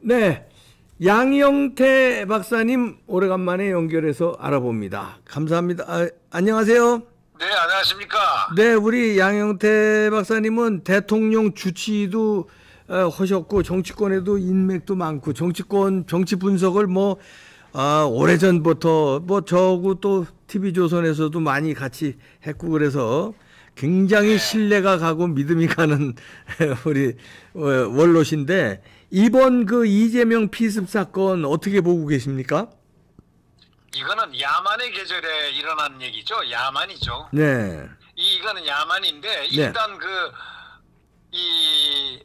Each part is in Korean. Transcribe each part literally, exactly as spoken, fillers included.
네, 양영태 박사님 오래간만에 연결해서 알아봅니다. 감사합니다. 아, 안녕하세요. 네, 안녕하십니까. 네, 우리 양영태 박사님은 대통령 주치의도 어, 하셨고 정치권에도 인맥도 많고 정치권 정치 분석을 뭐 아, 오래전부터 뭐 저하고 또 티비조선에서도 많이 같이 했고 그래서 굉장히 네. 신뢰가 가고 믿음이 가는 우리 원로신데 이번 그 이재명 피습 사건 어떻게 보고 계십니까? 이거는 야만의 계절에 일어난 얘기죠. 야만이죠. 네. 이 이거는 야만인데 일단 네. 그 이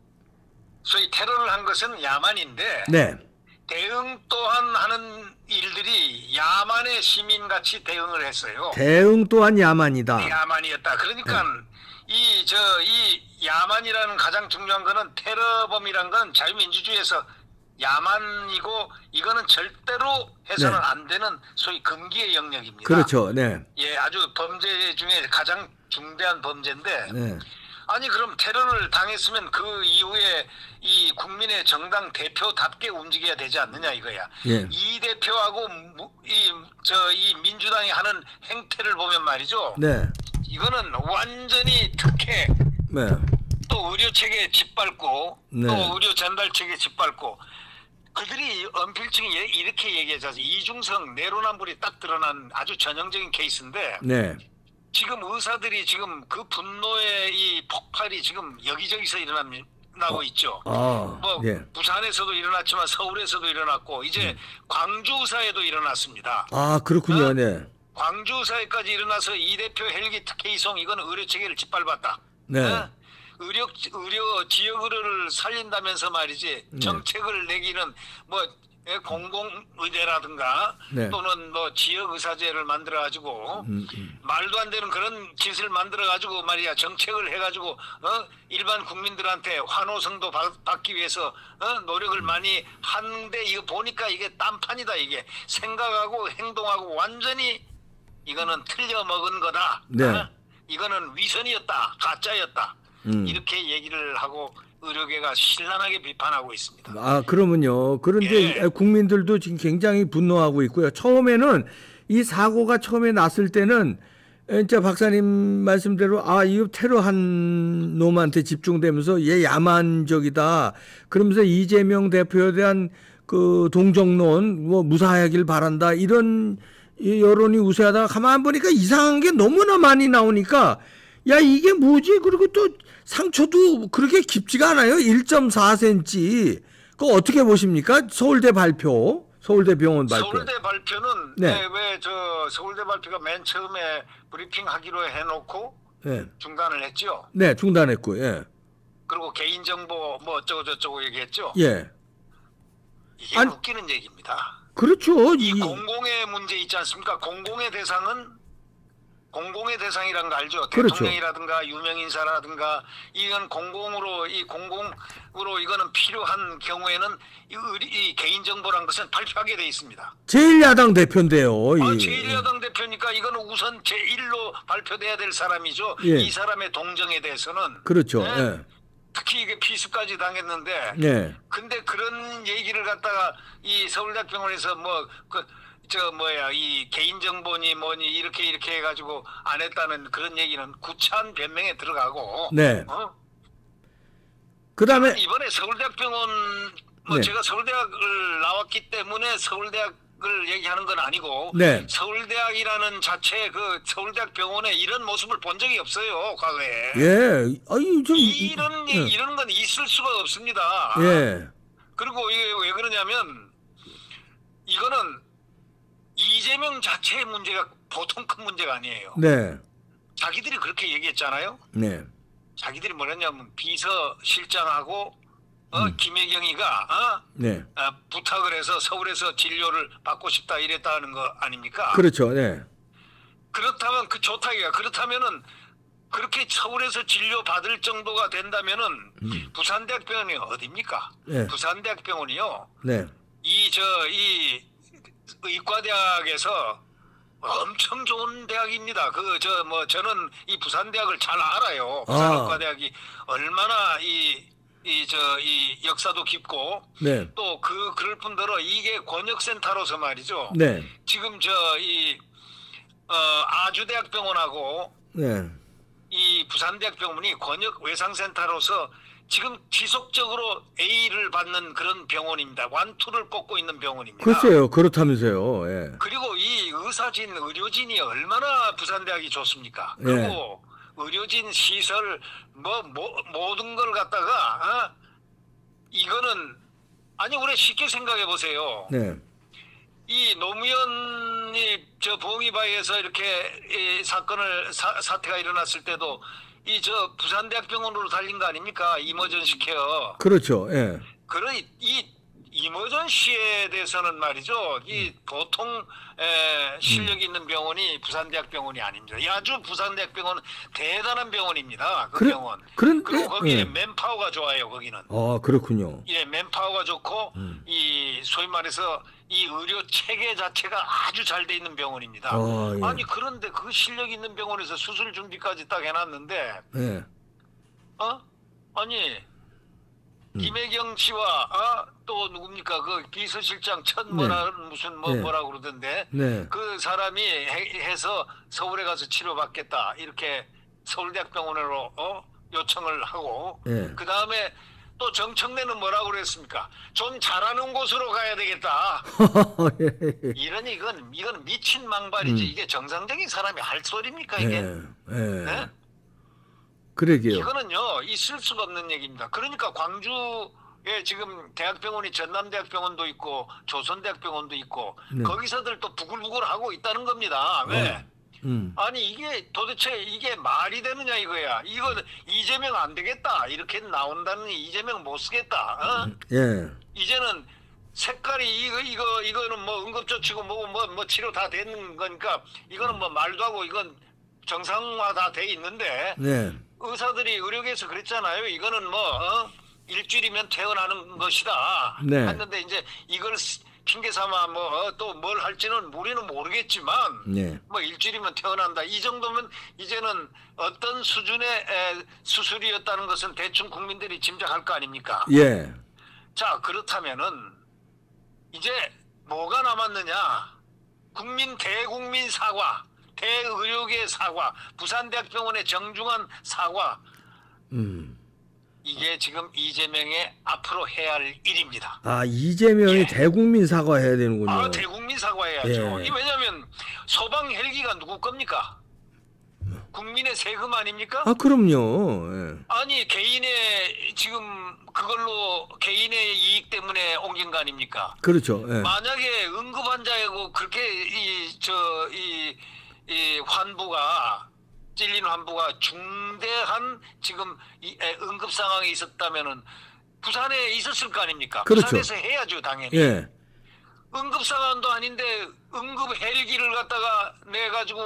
소위 테러를 한 것은 야만인데 네. 대응 또한 하는 일들이 야만의 시민같이 대응을 했어요. 대응 또한 야만이다. 야만이었다. 그러니까 네. 이 저 이 야만이라는 가장 중요한 거는 테러범이란 건 자유민주주의에서 야만이고 이거는 절대로 해서는 네. 안 되는 소위 금기의 영역입니다. 그렇죠. 네. 예, 아주 범죄 중에 가장 중대한 범죄인데 네. 아니 그럼 테러를 당했으면 그 이후에 이 국민의 정당 대표답게 움직여야 되지 않느냐 이거야. 예. 이 대표하고 이 저 이 민주당이 하는 행태를 보면 말이죠. 네. 이거는 완전히 특혜. 네. 또 의료 체계 짓밟고 네. 또 의료 전달 체계 짓밟고 그들이 언필증이 이렇게 얘기하죠. 이중성 내로남불이 딱 드러난 아주 전형적인 케이스인데. 네. 지금 의사들이 지금 그 분노의 이 폭발이 지금 여기저기서 일어나고 있죠. 어, 뭐 예. 부산에서도 일어났지만 서울에서도 일어났고 이제 음. 광주의사에도 일어났습니다. 아 그렇군요. 어? 네. 광주의사에까지 일어나서 이 대표 헬기 특혜 이송 이건 의료 체계를 짓밟았다. 네. 어? 의료 의료 지역 의료를 살린다면서 말이지 네. 정책을 내기는 뭐 공공의대라든가 네. 또는 뭐 지역의사제를 만들어가지고 음, 음. 말도 안 되는 그런 짓을 만들어가지고 말이야 정책을 해가지고 어? 일반 국민들한테 환호성도 받, 받기 위해서 어? 노력을 음. 많이 하는데 이거 보니까 이게 딴판이다. 이게 생각하고 행동하고 완전히 이거는 틀려 먹은 거다. 네. 어? 이거는 위선이었다. 가짜였다. 음. 이렇게 얘기를 하고 의료계가 신랄하게 비판하고 있습니다. 아 그러면요. 그런데 예. 국민들도 지금 굉장히 분노하고 있고요. 처음에는 이 사고가 처음에 났을 때는 진짜 박사님 말씀대로 아 이 테러한 놈한테 집중되면서 얘 야만적이다. 그러면서 이재명 대표에 대한 그 동정론 뭐 무사하길 바란다 이런 여론이 우세하다가 가만 보니까 이상한 게 너무나 많이 나오니까 야 이게 뭐지? 그리고 또 상처도 그렇게 깊지가 않아요. 일 점 사 센티미터. 그거 어떻게 보십니까? 서울대 발표, 서울대 병원 발표. 서울대 발표는 네. 왜 저 서울대 발표가 맨 처음에 브리핑하기로 해놓고 네. 중단을 했죠. 네, 중단했고, 예. 그리고 개인정보 뭐 어쩌고 저쩌고 얘기했죠. 예. 이게 아니, 웃기는 얘기입니다. 그렇죠. 이 공공의 문제 있지 않습니까? 공공의 대상은 공공의 대상이란 거 알죠? 그렇죠. 대통령이라든가 유명인사라든가 이건 공공으로 이 공공으로 이거는 필요한 경우에는 이, 이 개인정보란 것은 발표하게 돼 있습니다. 제일 야당 대표인데요. 아, 제일 야당 대표니까 이거는 우선 제일로 발표돼야 될 사람이죠. 예. 이 사람의 동정에 대해서는 그렇죠. 네? 예. 특히 이게 피습까지 당했는데. 네. 근데 그런 얘기를 갖다가 이 서울대병원에서 뭐 그 저 뭐야 이 개인정보니 뭐니 이렇게 이렇게 해가지고 안 했다는 그런 얘기는 구차한 변명에 들어가고. 네. 어? 그다음에 이번에 서울대학병원 뭐 네. 제가 서울대학을 나왔기 때문에 서울대학을 얘기하는 건 아니고. 네. 서울대학이라는 자체 그 서울대학병원에 이런 모습을 본 적이 없어요 과거에. 예. 아니 좀 이런 예. 이런 건 있을 수가 없습니다. 예. 그리고 이게 왜 그러냐면 이거는 이재명 자체의 문제가 보통 큰 문제가 아니에요. 네. 자기들이 그렇게 얘기했잖아요. 네. 자기들이 뭐랬냐면 비서실장하고 어, 음. 김혜경이가 어? 네. 어, 부탁을 해서 서울에서 진료를 받고 싶다 이랬다는 거 아닙니까? 그렇죠. 네. 그렇다면 그 좋다 이가 그렇다면은 그렇게 서울에서 진료 받을 정도가 된다면은 음. 부산대학병원이 어디입니까? 네. 부산대학병원이요. 네. 이 저 이 의과대학에서 엄청 좋은 대학입니다. 그 저 뭐 저는 이 부산대학을 잘 알아요. 부산의과대학이 아. 얼마나 이 이 이 저 이 역사도 깊고 네. 또 그 그럴 뿐더러 이게 권역센터로서 말이죠. 네. 지금 저 이 어, 아주대학병원하고 네. 이 부산대학병원이 권역 외상센터로서 지금 지속적으로 A를 받는 그런 병원입니다. 완투를 꽂고 있는 병원입니다. 글쎄요, 그렇다면서요. 예. 그리고 이 의사진, 의료진이 얼마나 부산대학이 좋습니까? 그리고 예. 의료진 시설 뭐, 뭐 모든 걸 갖다가 어? 이거는 아니 우리 쉽게 생각해 보세요. 네. 이 노무현이 저 봉이바에서 이렇게 이 사건을 사, 사태가 일어났을 때도 이 저 부산대학병원으로 달린 거 아닙니까? 이머전시 케어. 그렇죠. 예. 그런 이 이머전시에 대해서는 말이죠. 이 보통 에, 실력 있는 병원이 부산대학병원이 아닙니다. 아주 부산대학병원은 대단한 병원입니다. 그 그래, 병원. 그런데, 그리고 거기에 예. 맨파워가 좋아요. 거기는. 아, 그렇군요. 예, 맨파워가 좋고 음. 이 소위 말해서 이 의료 체계 자체가 아주 잘 돼 있는 병원입니다. 아, 예. 아니 그런데 그 실력 있는 병원에서 수술 준비까지 딱 해놨는데, 예. 어? 아니 음. 김혜경 씨와 어? 또 누굽니까 그 비서실장 첫 뭐라 무슨 뭐 네. 뭐라 그러던데 네. 그 사람이 해, 해서 서울에 가서 치료받겠다 이렇게 서울대학병원으로 어? 요청을 하고 예. 그 다음에 또 정청래는 뭐라고 그랬습니까? 좀 잘하는 곳으로 가야 되겠다. 예. 이런 이건 이건 미친 망발이지. 음. 이게 정상적인 사람이 할 소리입니까 이게? 예. 예. 네? 그러게요. 이거는요 있을 수가 없는 얘기입니다. 그러니까 광주에 지금 대학병원이 전남대학병원도 있고 조선대학병원도 있고 네. 거기서들 또 부글부글 하고 있다는 겁니다. 왜? 어. 음. 아니 이게 도대체 이게 말이 되느냐 이거야. 이거 이재명 안 되겠다 이렇게 나온다는 이재명 못 쓰겠다. 어? 예. 이제는 색깔이 이거 이거 이거는 뭐 응급조치고 뭐고 뭐, 뭐 치료 다 되는 거니까 이거는 뭐 말도 하고 이건 정상화 다 돼 있는데 네. 의사들이 의료계에서 그랬잖아요. 이거는 뭐 어? 일주일이면 퇴원하는 것이다. 네. 했는데 이제 이걸 핑계 삼아 뭐 또 뭘 할지는 우리는 모르겠지만 네. 뭐 일주일이면 퇴원한다. 이 정도면 이제는 어떤 수준의 에, 수술이었다는 것은 대충 국민들이 짐작할 거 아닙니까? 예. 자 그렇다면은 이제 뭐가 남았느냐? 국민 대국민 사과, 대의료계 사과, 부산대학병원의 정중한 사과. 음. 이게 지금 이재명의 앞으로 해야 할 일입니다. 아, 이재명이 예. 대국민 사과해야 되는군요. 아, 대국민 사과해야죠. 예. 이 왜냐하면 소방 헬기가 누구 겁니까? 국민의 세금 아닙니까? 아, 그럼요. 예. 아니 개인의 지금 그걸로 개인의 이익 때문에 옮긴 거 아닙니까? 그렇죠. 예. 만약에 응급 환자이고 그렇게 이 저 이 이 환부가 찔린 환부가 중대한 지금 이 에, 응급 상황에 있었다면은 부산에 있었을 거 아닙니까? 그렇죠. 부산에서 해야죠 당연히. 예. 응급 상황도 아닌데 응급 헬기를 갖다가 내 가지고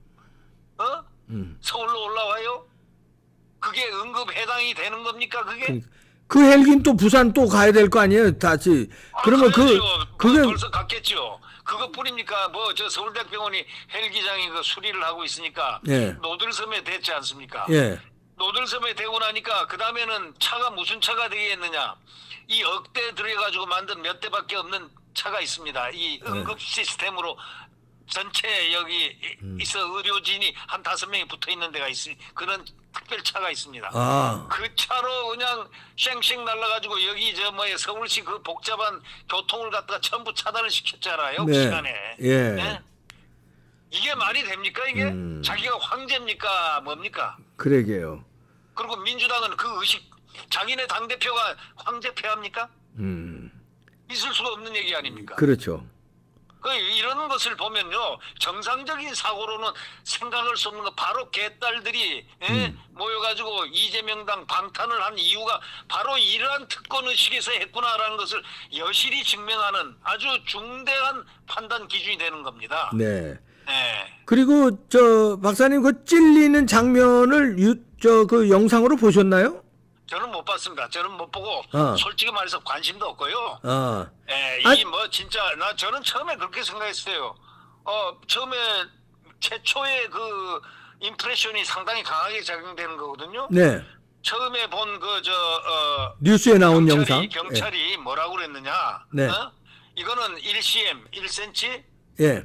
어 음. 서울로 올라와요? 그게 응급 해당이 되는 겁니까 그게? 그 헬기는 또 부산 또 가야 될 거 아니에요, 다시. 그러면 아, 그 가야죠. 그게 벌써 갔겠죠. 그것뿐입니까? 뭐 저 서울대학병원이 헬기장이 그 수리를 하고 있으니까 예. 노들섬에 됐지 않습니까? 예. 노들섬에 되고 나니까 그 다음에는 차가 무슨 차가 되겠느냐? 이 억대 들여가지고 만든 몇 대밖에 없는 차가 있습니다. 이 응급 시스템으로 전체 여기 음. 있어 의료진이 한 다섯 명이 붙어 있는 데가 있으니 그런 특별 차가 있습니다. 아. 그 차로 그냥 쌩쌩 날라가지고 여기 저 뭐야 서울시 그 복잡한 교통을 갖다가 전부 차단을 시켰잖아요. 그 네. 시간에. 예. 네? 이게 말이 됩니까 이게? 음. 자기가 황제입니까 뭡니까? 그러게요. 그리고 민주당은 그 의식 자기네 당대표가 황제 폐합니까? 음. 있을 수가 없는 얘기 아닙니까? 그렇죠. 그 이런 것을 보면요 정상적인 사고로는 생각할 수 없는 거 바로 개딸들이 예? 음. 모여가지고 이재명당 방탄을 한 이유가 바로 이러한 특권 의식에서 했구나라는 것을 여실히 증명하는 아주 중대한 판단 기준이 되는 겁니다. 네. 네. 그리고 저 박사님 그 찔리는 장면을 유 저 그 영상으로 보셨나요? 저는 못 봤습니다. 저는 못 보고 어. 솔직히 말해서 관심도 없고요. 아. 예, 아. 이 뭐 진짜 나 저는 처음에 그렇게 생각했어요. 어 처음에 최초의 그 임프레션이 상당히 강하게 작용되는 거거든요. 네. 처음에 본 그 저 어, 뉴스에 나온 경찰이, 영상. 경찰이 뭐라고 그랬느냐? 네. 어? 이거는 일 씨엠 일 센티미터 예.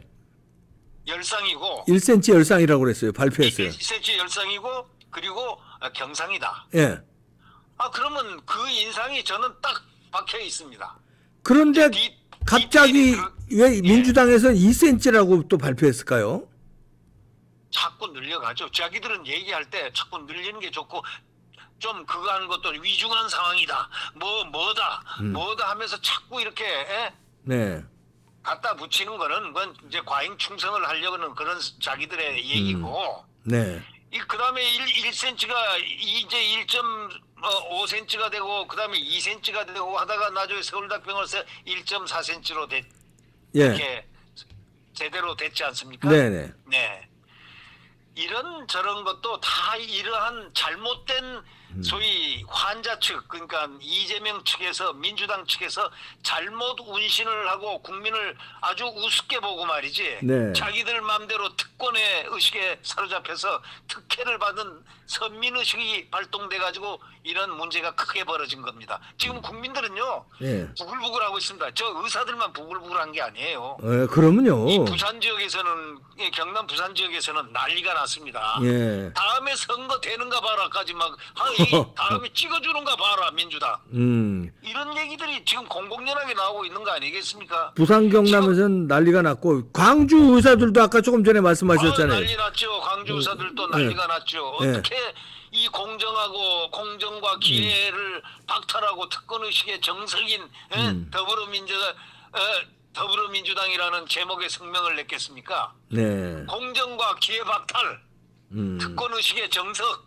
열상이고 일 센티미터 열상이라고 그랬어요. 발표했어요. 일 센티미터 열상이고 그리고 경상이다. 예. 아 그러면 그 인상이 저는 딱 박혀 있습니다. 그런데 디, 갑자기 그, 왜 예. 민주당에서는 이 센티미터라고 또 발표했을까요? 자꾸 늘려가죠. 자기들은 얘기할 때 자꾸 늘리는 게 좋고 좀 그거 하는 것도 위중한 상황이다. 뭐 뭐다 음. 뭐다 하면서 자꾸 이렇게 에? 네. 갖다 붙이는 거는 그건 이제 과잉 충성을 하려고는 그런 자기들의 얘기고. 음. 네. 이 그다음에 일 센티미터가 이제 일 점 오 센티미터가 되고 그다음에 이 센티미터가 되고 하다가 나중에 서울대병원에서 일 점 사 센티미터로 돼 예. 이렇게 제대로 됐지 않습니까? 네네. 네. 이런 저런 것도 다 이러한 잘못된 소위 환자 측 그러니까 이재명 측에서 민주당 측에서 잘못 운신을 하고 국민을 아주 우습게 보고 말이지. 네. 자기들 마음대로 특권의 의식에 사로잡혀서 특혜를 받은 선민의식이 발동돼 가지고 이런 문제가 크게 벌어진 겁니다. 지금 국민들은요. 예. 부글부글하고 있습니다. 저 의사들만 부글부글한 게 아니에요. 예, 그러면요. 이 부산 지역에서는 경남 부산 지역에서는 난리가 났습니다. 예. 다음에 선거 되는가 봐라까지 막 아, 이 다음에 찍어주는가 봐라 민주당. 음. 이런 얘기들이 지금 공공연하게 나오고 있는 거 아니겠습니까? 부산 경남에서는 난리가 났고 광주 의사들도 아까 조금 전에 말씀하셨잖아요. 아, 난리 났죠. 광주 의사들도 난리가 났죠. 예. 어떻게 이 공정하고 공정과 기회를 음. 박탈하고 특권의식의 정석인 음. 더불어민주당 어, 더불어민주당이라는 제목의 성명을 냈겠습니까? 네. 공정과 기회 박탈, 음. 특권의식의 정석,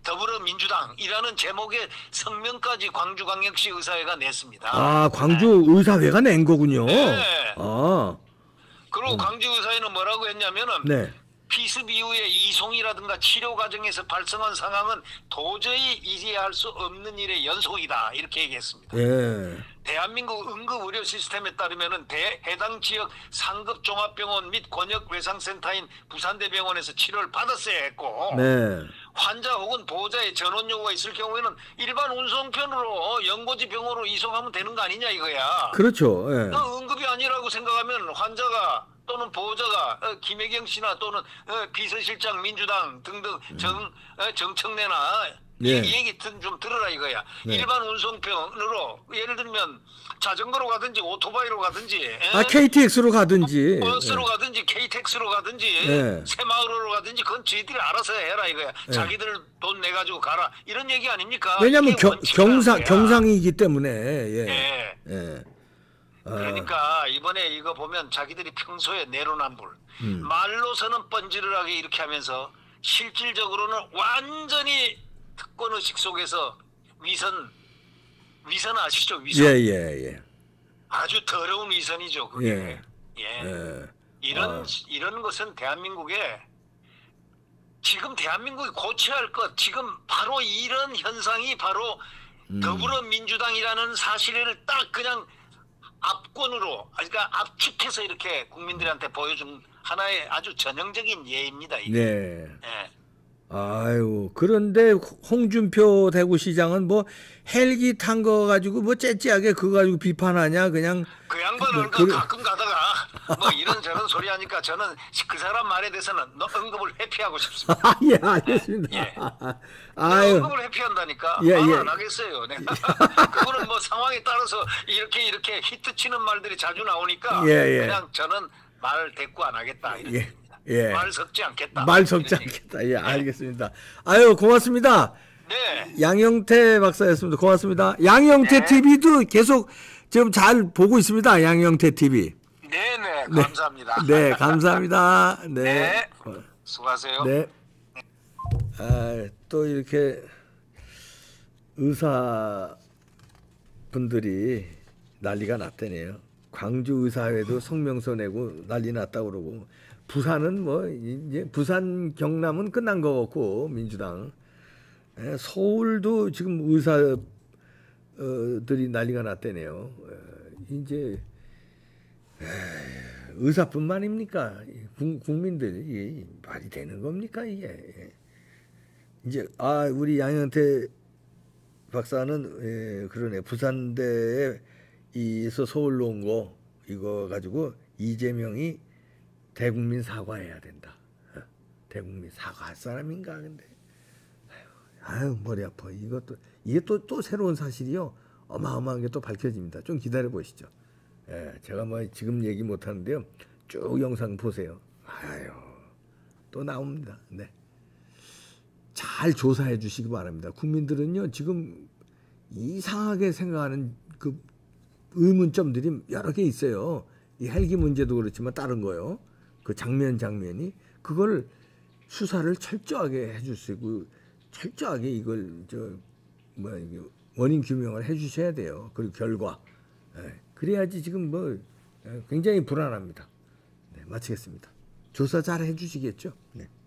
더불어민주당이라는 제목의 성명까지 광주광역시 의사회가 냈습니다. 아, 광주 네. 의사회가 낸 거군요. 네. 아. 그리고 음. 광주 의사회는 뭐라고 했냐면은 네. 피습 이후의 이송이라든가 치료 과정에서 발생한 상황은 도저히 이해할 수 없는 일의 연속이다 이렇게 얘기했습니다. 예. 대한민국 응급의료 시스템에 따르면은 대, 해당 지역 상급 종합병원 및 권역 외상센터인 부산대병원에서 치료를 받았어야 했고 네. 환자 혹은 보호자의 전원 요구가 있을 경우에는 일반 운송편으로 연고지 병원으로 이송하면 되는 거 아니냐 이거야. 그렇죠. 예. 응급이 아니라고 생각하면 환자가 또는 보호자가 어, 김혜경 씨나 또는 어, 비서실장 민주당 등등 정 어, 정청래나 예. 이 얘기 좀 들어라 이거야. 네. 일반 운송편으로 예를 들면 자전거로 가든지 오토바이로 가든지 에? 아, 케이티엑스로 가든지 버스로 예. 가든지 케이텍스로 가든지 예. 새마을호로 가든지 그건 저희들이 알아서 해라 이거야. 예. 자기들 돈 내가지고 가라 이런 얘기 아닙니까? 왜냐하면 이게 경, 원칙이라는 경상 거야. 경상이기 때문에 예. 예. 예. 아, 그러니까 이번에 이거 보면 자기들이 평소에 내로남불 음. 말로서는 뻔지르하게 이렇게 하면서 실질적으로는 완전히 특권의식 속에서 위선 위선 아시죠? 위선. 예예 예. 아주 더러운 위선이죠. 그게. 예. 예. 예. 이런 아. 이런 것은 대한민국에 지금 대한민국이 고쳐야 할 것 지금 바로 이런 현상이 바로 음. 더불어민주당이라는 사실을 딱 그냥 압권으로 그러니까 압축해서 이렇게 국민들한테 보여준 하나의 아주 전형적인 예입니다. 이게. 네. 예. 아유, 그런데 홍준표 대구시장은 뭐 헬기 탄 거 가지고 뭐 째째하게 그거 가지고 비판하냐 그냥 그 양반은 뭐, 그 그- 가끔 가다가 뭐 이런 저런 소리 하니까 저는 그 사람 말에 대해서는 너 언급을 회피하고 싶습니다. 아, 예, 알겠습니다. 예. 아유, 언급을 회피한다니까 예, 말 예. 안 하겠어요. 내가 그거는 뭐 상황에 따라서 이렇게 이렇게 히트 치는 말들이 자주 나오니까 예, 예. 그냥 저는 말 대꾸 안 하겠다. 이런 예, 얘기입니다. 예. 말 섞지 않겠다. 말 섞지 이런 얘기. 않겠다. 예, 알겠습니다. 아유, 고맙습니다. 네. 양영태 박사였습니다. 고맙습니다. 양영태 네. 티비도 계속 지금 잘 보고 있습니다. 양영태 티비. 네네 네. 감사합니다. 네, 감사합니다. 네. 네. 수고하세요. 네. 아, 또 이렇게 의사 분들이 난리가 났다네요. 광주 의사회도 성명서 내고 난리 났다고 그러고 부산은 뭐 이제 부산 경남은 끝난 거 같고 민주당 예, 서울도 지금 의사들이 난리가 났다네요. 예, 이제 에이, 의사뿐만입니까? 국- 국민들이 말이 되는 겁니까 이게? 이제 아 우리 양현태 박사는 예, 그러네. 부산대에 이서 서울로 온 거 이거 가지고 이재명이 대국민 사과해야 된다. 어, 대국민 사과할 사람인가 근데. 아유, 아유 머리 아파. 이것도 이게 또 또 새로운 사실이요. 어마어마한 게 또 밝혀집니다. 좀 기다려 보시죠. 예, 제가 뭐 지금 얘기 못 하는데요. 쭉 영상 보세요. 아유, 또 나옵니다. 네. 잘 조사해 주시기 바랍니다. 국민들은요, 지금 이상하게 생각하는 그 의문점들이 여러 개 있어요. 이 헬기 문제도 그렇지만 다른 거요. 그 장면 장면이 그걸 수사를 철저하게 해주시고 철저하게 이걸 저 뭐야 이게 원인 규명을 해주셔야 돼요. 그리고 결과. 예, 그래야지 지금 뭐 굉장히 불안합니다. 네, 마치겠습니다. 조사 잘 해주시겠죠? 네.